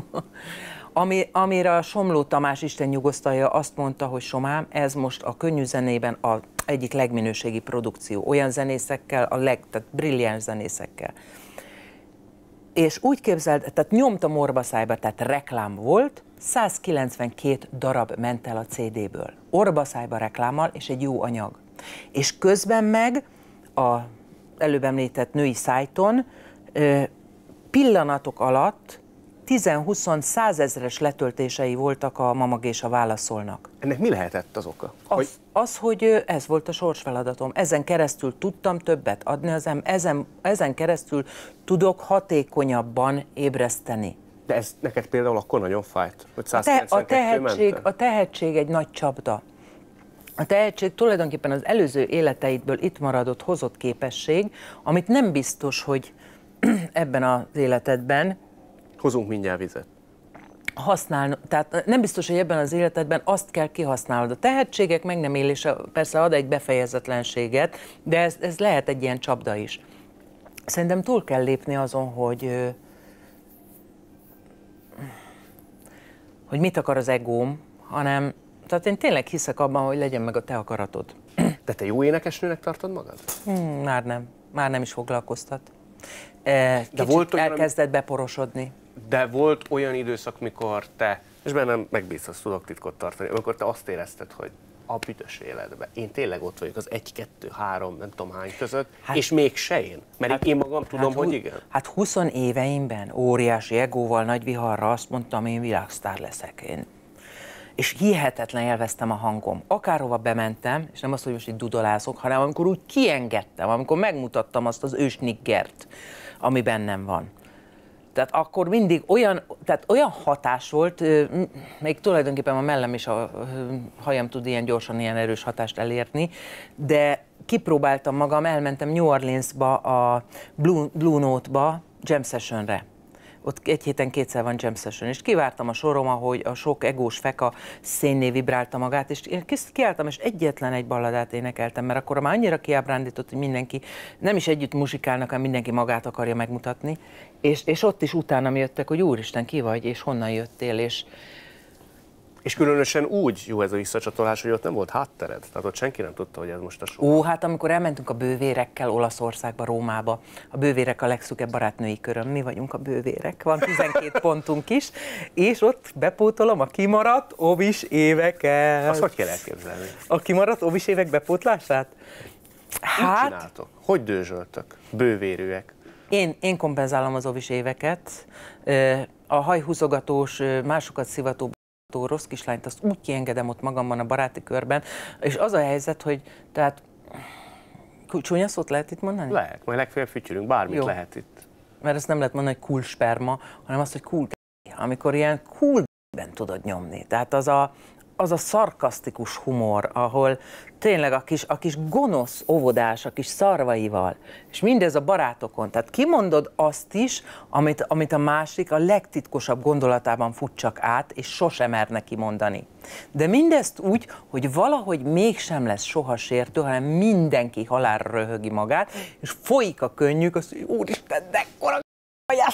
Amire a Somló Tamás, Isten nyugosztalja, azt mondta, hogy Somám, ez most a könnyű zenében az egyik legminőségi produkció, olyan zenészekkel, tehát brilliáns zenészekkel. És úgy képzeld, tehát nyomtam orbaszájba, tehát reklám volt, 192 darab ment el a CD-ből. Orbaszájba reklámmal, és egy jó anyag. És közben meg a előbb említett női szájton pillanatok alatt 10-20-100 ezres letöltései voltak a Mamag és a Válaszolnak. Ennek mi lehetett az oka? Hogy ez volt a sorsfeladatom. Ezen keresztül tudtam többet adni, ezen keresztül tudok hatékonyabban ébreszteni. De ez neked például akkor nagyon fájt, hogy 192 a tehetség egy nagy csapda. A tehetség tulajdonképpen az előző életeidből itt maradott, hozott képesség, amit nem biztos, hogy ebben az életedben hozunk mindjárt vizet. Tehát nem biztos, hogy ebben az életedben azt kell kihasználnod. A tehetségek meg nem élése persze ad egy befejezetlenséget, de ez lehet egy ilyen csapda is. Szerintem túl kell lépni azon, hogy mit akar az egóm, hanem tehát én tényleg hiszek abban, hogy legyen meg a te akaratod. De te jó énekesnőnek tartod magad? Már nem is foglalkoztat. Kicsit elkezdett beporosodni. De volt olyan időszak, mikor te, és bennem megbízhatsz, tudok titkot tartani, amikor te azt érezted, hogy a büdös életben én tényleg ott vagyok az 1, 2, 3, nem tudom hány között, és mégse én. Mert én magam tudom, hogy igen. Hát 20 éveimben óriási egóval, nagy viharra azt mondtam, én világsztár leszek én. És hihetetlen élveztem a hangom. Akárhova bementem, és nem azt, hogy most itt dudolázok, hanem amikor úgy kiengedtem, amikor megmutattam azt az ősniggert, ami bennem van. Tehát akkor mindig olyan hatás volt, még tulajdonképpen a mellem és a hajam tud ilyen gyorsan, ilyen erős hatást elérni, de kipróbáltam magam, elmentem New Orleansba, a Blue Note-ba, jam sessionre. Ott egy héten 2-szer van jam session, és kivártam a sorom, ahogy a sok egós feka szénné vibrálta magát, és én kiálltam, és egyetlen egy balladát énekeltem, mert akkor már annyira kiábrándított, hogy mindenki nem is együtt muzsikálnak, hanem mindenki magát akarja megmutatni, és ott is utánam jöttek, hogy úristen, ki vagy, és honnan jöttél, És különösen úgy jó ez a visszacsatolás, hogy ott nem volt háttered. Tehát ott senki nem tudta, hogy ez most a show. Hát amikor elmentünk a bővérekkel Olaszországba, Rómába, a bővérek a legszűkebb barátnői köröm, mi vagyunk a bővérek, van 12 pontunk is, és ott bepótolom a kimaradt ovis éveket. Azt hogy kell elképzelni? A kimaradt ovis évek bepótlását? Hát... Mit csináltok? Hogy dőzsöltök? Bővérűek. Én kompenzálom az ovis éveket. A hajhúzogatós, másokat szivató rossz kislányt, azt úgy kiengedem ott magamban a baráti körben, és az a helyzet, hogy tehát csúnya szót lehet itt mondani? Lehet, majd legfeljebb fütyülünk, bármit jó. Lehet itt. Mert ezt nem lehet mondani, hogy cool sperma, hanem azt, hogy cool amikor ilyen cool-ben tudod nyomni. Tehát az a szarkasztikus humor, ahol tényleg a kis gonosz óvodás, a kis szarvaival, és mindez a barátokon. Tehát kimondod azt is, amit a másik a legtitkosabb gondolatában fut csak át, és sosem mer kimondani. De mindezt úgy, hogy valahogy mégsem lesz soha sértő, hanem mindenki halálra röhögi magát, és folyik a könnyük, azt mondja, úristen, de ekkora vagy a szemét!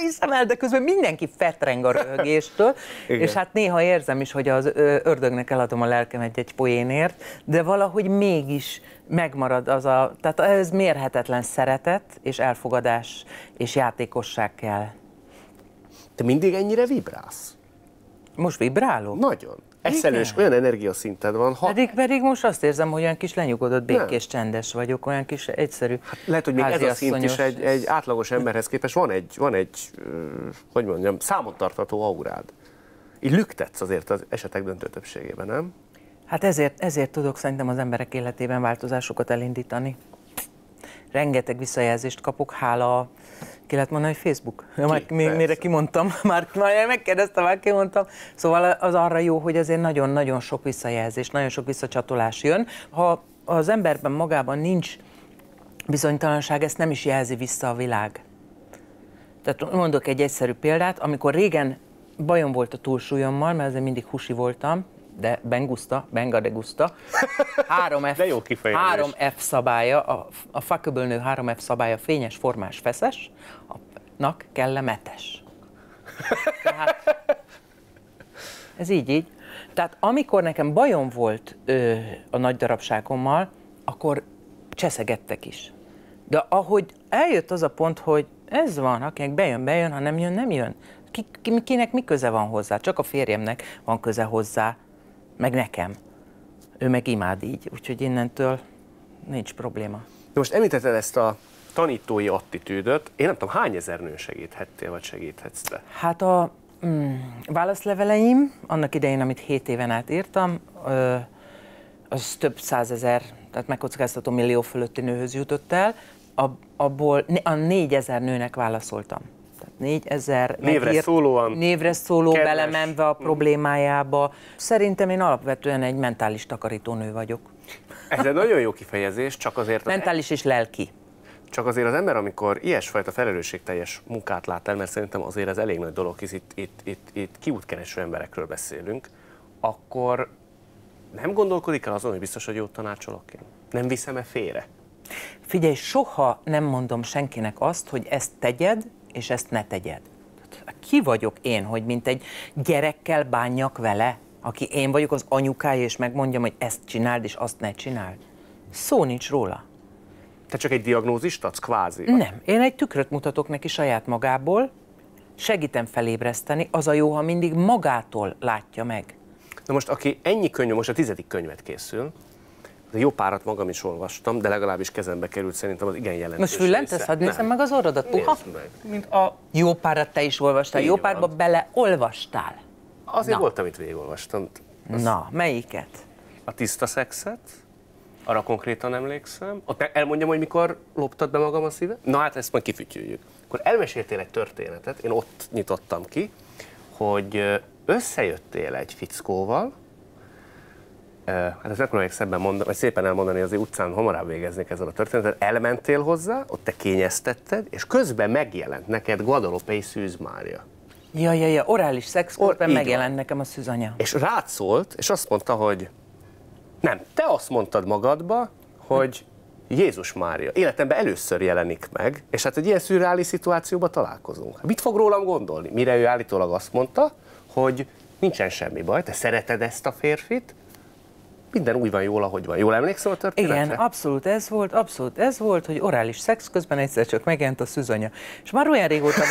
hiszem el, de közben mindenki fetreng a röhögéstől, és hát néha érzem is, hogy az ördögnek eladom a lelkemet egy poénért, de valahogy mégis megmarad tehát ez mérhetetlen szeretet és elfogadás és játékosság kell. Te mindig ennyire vibrálsz? Most vibrálok? Nagyon. Eszelős, olyan energiaszinted van. Pedig most azt érzem, hogy olyan kis lenyugodott, békés, csendes vagyok, olyan kis egyszerű. Hát lehet, hogy még ez a szint is egy átlagos emberhez képest van egy hogy mondjam, számon tartható aurád. Így lüktetsz azért az esetek döntő többségében, nem? Hát ezért tudok szerintem az emberek életében változásokat elindítani. Rengeteg visszajelzést kapok, hála ki lehet mondani, hogy Facebook? Mire kimondtam? Már megkérdeztem, már kimondtam. Szóval az arra jó, hogy azért nagyon-nagyon sok visszajelzés, nagyon sok visszacsatolás jön. Ha az emberben magában nincs bizonytalanság, ezt nem is jelzi vissza a világ. Tehát mondok egy egyszerű példát, amikor régen bajom volt a túlsúlyommal, mert azért mindig husi voltam, de benga de gusta. 3F szabálya, a fuckable nő 3F szabálya fényes, formás, feszes, nak kellemetes. Tehát ez így. Tehát amikor nekem bajom volt a nagy darabságommal, akkor cseszegettek is. De ahogy eljött az a pont, hogy ez van, akinek bejön, ha nem jön, nem jön. Kinek mi köze van hozzá? Csak a férjemnek van köze hozzá, meg nekem. Ő meg imád így, úgyhogy innentől nincs probléma. De most említetted ezt a tanítói attitűdöt. Én nem tudom, hány ezer nőn segíthettél, vagy segíthetsz te? Hát a válaszleveleim, annak idején, amit 7 éven át írtam, az több százezer, tehát megkockáztató millió fölötti nőhöz jutott el. Abból a 4000 nőnek válaszoltam. 4000 névre szóló, belemenve a problémájába. Szerintem én alapvetően egy mentális takarítónő vagyok. Ez egy nagyon jó kifejezés, csak azért... Mentális és lelki. Csak azért az ember, amikor ilyesfajta felelősségteljes munkát lát el, mert szerintem azért ez elég nagy dolog, hisz itt kiútkereső emberekről beszélünk, akkor nem gondolkodik el azon, hogy biztos, hogy jót tanácsolok én? Nem viszem-e félre? Figyelj, soha nem mondom senkinek azt, hogy ezt tegyed, és ezt ne tegyed. Ki vagyok én, hogy mint egy gyerekkel bánjak vele, aki én vagyok az anyukája, és megmondjam, hogy ezt csináld, és azt ne csináld? Szó nincs róla. Te csak egy diagnózist adsz, kvázi? Nem. Én egy tükröt mutatok neki saját magából, segítem felébreszteni, az a jó, ha mindig magától látja meg. Na most, aki ennyi könyv, most a 10. könyvet készül, de jó párat magam is olvastam, de legalábbis kezembe került szerintem az igen jelentős. Most füllentesz, hadd nézem meg az orrodat, puha? Mint a jó párat te is olvastál, jó párba beleolvastál. Azért volt, amit végigolvastam. Na, melyiket? A Tiszta szexet, arra konkrétan emlékszem. Ott elmondjam, hogy mikor loptad be magam a szívet? Na hát ezt majd kifütyüljük. Akkor elmeséltél egy történetet, én ott nyitottam ki, hogy összejöttél egy fickóval, hát ezt megpróbáljuk szépen elmondani, azért utcán hamarabb végeznék ezzel a történetet. Elmentél hozzá, ott te kényeztetted, és közben megjelent neked Guadalupe-i Szűz Mária. Ja, orális szexkorban megjelent nekem a szűzanya. És rád szólt, és azt mondta, hogy nem, te azt mondtad magadba, hogy Jézus Mária életemben először jelenik meg, és hát egy ilyen szürreális szituációban találkozunk. Mit fog rólam gondolni? Mire ő állítólag azt mondta, hogy nincsen semmi baj, te szereted ezt a férfit, minden úgy van jól, ahogy van. Jól emlékszem a történetre? Igen, abszolút ez volt, hogy orális szex közben egyszer csak megjelent a szűzanya. És már olyan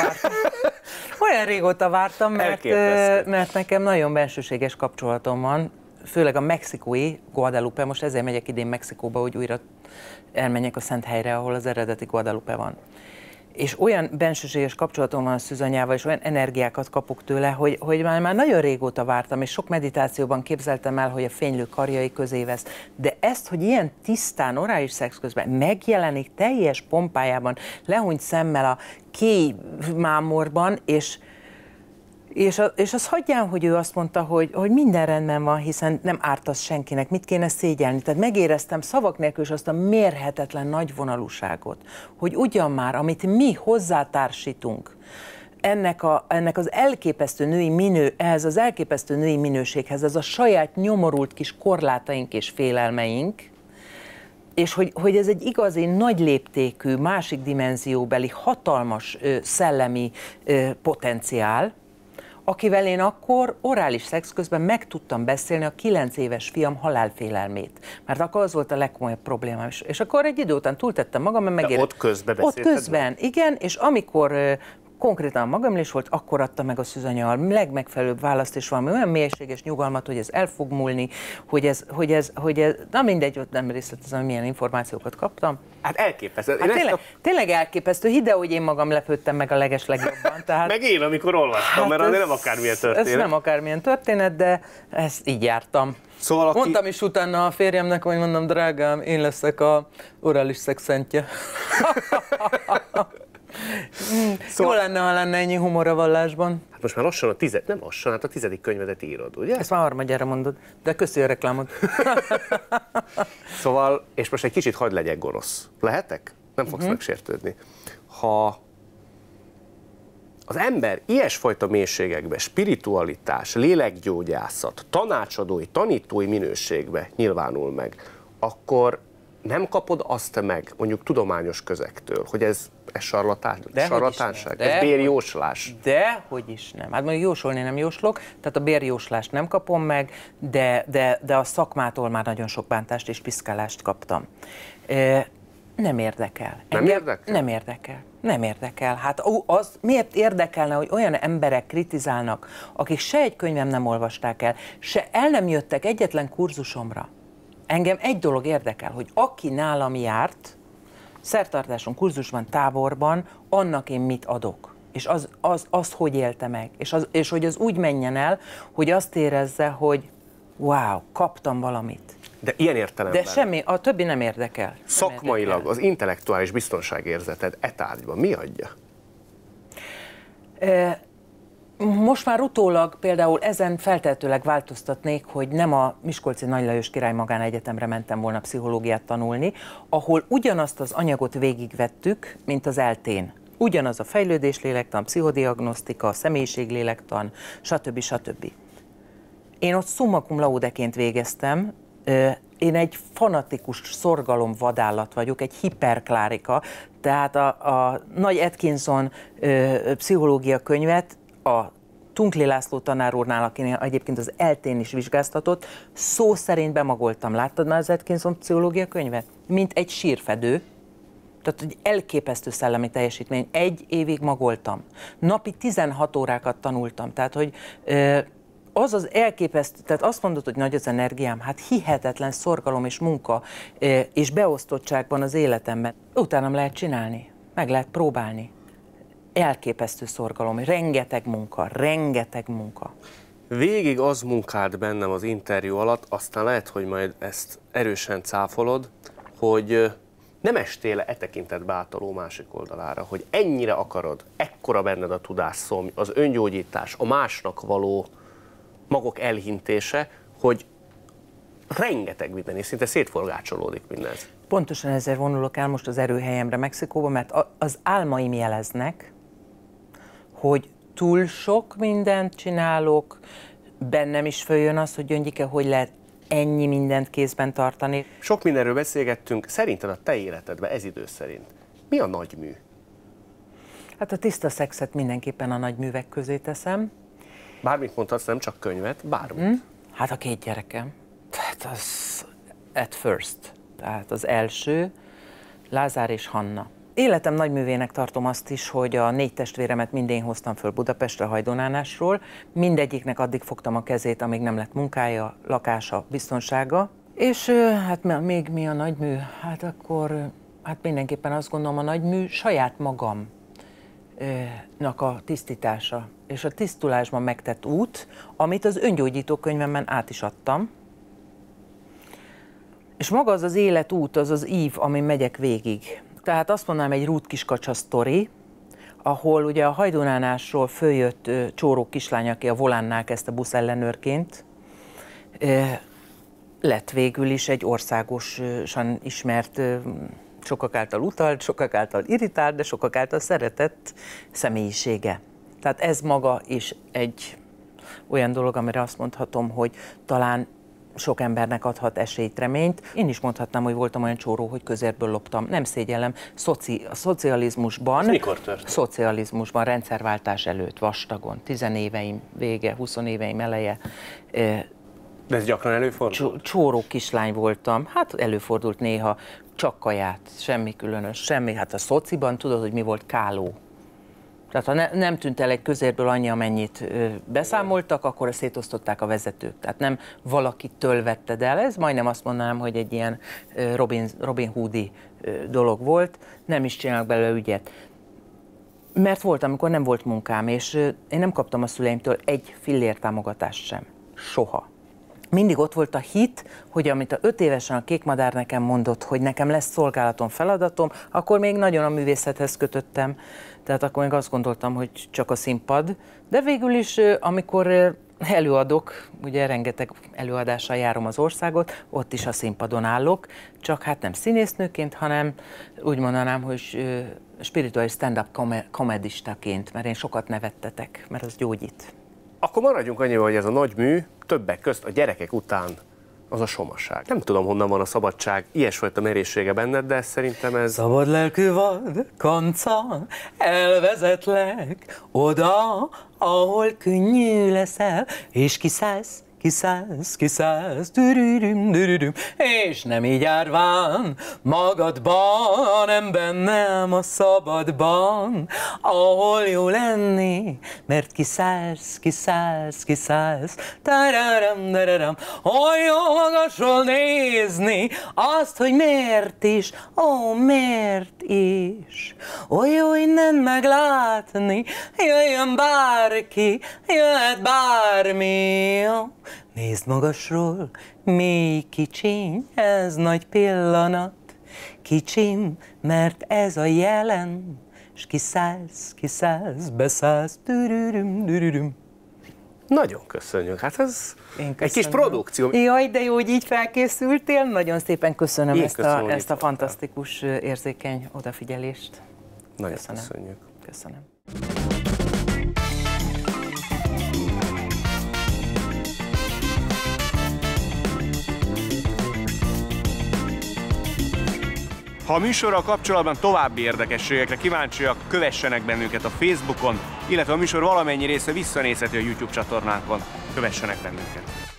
régóta vártam, mert nekem nagyon bensőséges kapcsolatom van, főleg a mexikói Guadalupe, most ezért megyek idén Mexikóba, hogy újra elmenjek a szent helyre, ahol az eredeti Guadalupe van. És olyan bensőséges kapcsolatom van a szűzanyával, és olyan energiákat kapok tőle, hogy már nagyon régóta vártam, és sok meditációban képzeltem el, hogy a fénylő karjai közé vesz. De ezt, hogy ilyen tisztán, orális szex közben megjelenik teljes pompájában, lehúnyt szemmel a kéj mámorban, és azt hagyján, hogy ő azt mondta, hogy minden rendben van, hiszen nem ártasz senkinek, mit kéne szégyelni. Tehát megéreztem szavak nélkül is azt a mérhetetlen nagyvonalúságot, hogy ugyan már, amit mi hozzátársítunk ennek az elképesztő ehhez az elképesztő női minőséghez, ez a saját nyomorult kis korlátaink és félelmeink, és hogy ez egy igazi nagy léptékű, másik dimenzióbeli, hatalmas szellemi potenciál, akivel én akkor orális szex közben meg tudtam beszélni a 9 éves fiam halálfélelmét. Mert akkor az volt a legkomolyabb problémám. És akkor egy idő után túltettem magam, mert megérett. Ott közben Ott közben, igen, és amikor konkrétan magamlés volt, akkor adta meg a szűzanya a legmegfelelőbb választ, és valami olyan mélységes nyugalmat, hogy ez el fog múlni, hogy ez na mindegy, ott nem részletezem, hogy milyen információkat kaptam. Hát elképesztő. Hát tényleg elképesztő, hidd el, hogy én magam lepődtem meg a legeslegjobban. Tehát, meg én, amikor olvastam, mert azért nem akármilyen történet. Ez nem akármilyen történet, de ezt így jártam. Szóval mondtam is utána a férjemnek, hogy mondom, drágám, én leszek a orális szex szentje. Szóval... Jó lenne, ha lenne ennyi humor a vallásban. Hát most már lassan a 10. könyvedet írod, ugye? Ezt már harmadjára mondod, de köszi a reklámot. Szóval, és most egy kicsit hagyd legyek gonosz. Lehetek? Nem fogsz megsértődni. Ha az ember ilyesfajta mélységekbe, spiritualitás, lélekgyógyászat, tanácsadói, tanítói minőségbe nyilvánul meg, akkor nem kapod azt meg, mondjuk tudományos közektől, hogy ez sarlatánság, ez bérjóslás? Dehogy is nem. Hát mondjuk jósolni nem jóslok, tehát a bérjóslást nem kapom meg, de a szakmától már nagyon sok bántást és piszkálást kaptam. Nem érdekel. Nem érdekel? Nem érdekel. Nem érdekel. Hát az miért érdekelne, hogy olyan emberek kritizálnak, akik se egy könyvem nem olvasták el, se el nem jöttek egyetlen kurzusomra. Engem egy dolog érdekel, hogy aki nálam járt, szertartáson, kurzusban, táborban, annak én mit adok. És azt hogy élte meg. És hogy az úgy menjen el, hogy azt érezze, hogy wow, kaptam valamit. De ilyen értelemben. De semmi, a többi nem érdekel. Szakmailag érdekel. Az intellektuális biztonságérzeted tárgyban mi adja? Most már utólag például ezen feltehetőleg változtatnék, hogy nem a Miskolci Nagy Lajos Király Magánegyetemre mentem volna pszichológiát tanulni, ahol ugyanazt az anyagot végigvettük, mint az eltén. Ugyanaz a fejlődéslélektan, pszichodiagnosztika, személyiséglélektan, stb. Én ott summa cum laudeként végeztem. Én egy fanatikus szorgalomvadállat vagyok, egy hiperklárika, tehát a Nagy Atkinson pszichológia könyvet a Tunkli László tanár úrnál, akinél egyébként az eltén is vizsgáztatott, szó szerint bemagoltam. Láttad már az Atkinson pszichológia könyvet? Mint egy sírfedő. Tehát egy elképesztő szellemi teljesítmény. 1 évig magoltam. Napi 16 órákat tanultam. Tehát, hogy az elképesztő, tehát azt mondod, hogy nagy az energiám, hát hihetetlen szorgalom és munka és beosztottságban az életemben. Utána lehet csinálni, meg lehet próbálni. Elképesztő szorgalom, rengeteg munka. Végig az munkált bennem az interjú alatt, aztán lehet, hogy majd ezt erősen cáfolod, hogy nem estél tekintetbe át a ló másik oldalára, hogy ennyire akarod, ekkora benned a tudásszomj, az öngyógyítás, a másnak való magok elhintése, hogy rengeteg minden, és szinte szétforgácsolódik mindez. Pontosan ezzel vonulok el most az erőhelyemre Mexikóba, mert az álmaim jeleznek, hogy túl sok mindent csinálok, bennem is följön az, hogy Gyöngyike, hogy lehet ennyi mindent kézben tartani. Sok mindenről beszélgettünk, szerinted a te életedben ez idő szerint mi a nagymű? Hát a tiszta szexet mindenképpen a nagyművek közé teszem. Bármit mondhatsz, nem csak könyvet, bármit. Hát a 2 gyerekem. Tehát az at first. Tehát az első, Lázár és Hanna. Életem nagyművének tartom azt is, hogy a 4 testvéremet mindén hoztam föl Budapestre Hajdonánásról. Mindegyiknek addig fogtam a kezét, amíg nem lett munkája, lakása, biztonsága. És hát még mi a nagymű? Hát akkor mindenképpen azt gondolom, a nagymű saját magamnak a tisztítása. És a tisztulásban megtett út, amit az öngyógyító könyvemben át is adtam. És maga az az életút, az az ív, amin megyek végig. Tehát azt mondanám, egy Ruth Kiskacsa sztori, ahol ugye a Hajdonánásról följött csóró kislány, aki a volánnál kezdte buszellenőrként, lett végül is egy országosan ismert, sokak által utalt, sokak által irritált, de sokak által szeretett személyisége. Tehát ez maga is egy olyan dolog, amire azt mondhatom, hogy talán sok embernek adhat esélyt, reményt. Én is mondhatnám, hogy voltam olyan csóró, hogy közérből loptam. Nem szégyellem. A szocializmusban... Mikor történt? Szocializmusban, rendszerváltás előtt, vastagon, 10 éveim vége, 20 éveim eleje. De ez gyakran előfordul? Csóró kislány voltam, hát előfordult néha, csak kaját, semmi különös, semmi. Hát a szociban tudod, hogy mi volt? Káló. Tehát ha nem tűnt el egy közérből annyi, amennyit beszámoltak, akkor szétosztották a vezetők. Tehát nem valakitől vetted el. Ez majdnem azt mondanám, hogy egy ilyen Robin Hoodi dolog volt. Nem is csinálnak belőle ügyet. Mert volt, amikor nem volt munkám, és én nem kaptam a szüleimtől egy fillér támogatást sem. Soha. Mindig ott volt a hit, hogy amit a 5 évesen a Kékmadár nekem mondott, hogy nekem lesz szolgálatom, feladatom, akkor még nagyon a művészethez kötöttem. Tehát akkor még azt gondoltam, hogy csak a színpad. De végül is, amikor előadok, ugye rengeteg előadással járom az országot, ott is a színpadon állok, csak hát nem színésznőként, hanem úgy mondanám, hogy spirituális stand-up komedistaként, mert én sokat nevettetek, mert az gyógyít. Akkor maradjunk annyival, hogy ez a nagy mű többek közt a gyerekek után az a somasság. Nem tudom, honnan van a szabadság, ilyesfajta merészsége benned, de szerintem ez... Szabad lelkű vad, kanca, elvezetlek oda, ahol könnyű leszel, és kiszállsz, dürürüm, és nem így árván magadban, nem bennem a szabadban, ahol jó lenni, mert kiszállsz, tararam, olyan magasról nézni, azt, hogy miért is, miért is, olyan innen meglátni, jöjjön bárki, jöhet bármi. Nézd magasról, mély kicsiny, ez nagy pillanat, kicsim, mert ez a jelen, és kiszállsz, beszállsz, dürürüm. Nagyon köszönjük, hát ez egy kis produkció. Jaj, de jó, hogy így felkészültél, nagyon szépen köszönöm ezt a fantasztikus, érzékeny odafigyelést. Nagyon köszönjük. Köszönöm. Ha a műsorral kapcsolatban további érdekességekre kíváncsiak, kövessenek bennünket a Facebookon, illetve a műsor valamennyi része visszanézhető a YouTube csatornánkon. Kövessenek bennünket!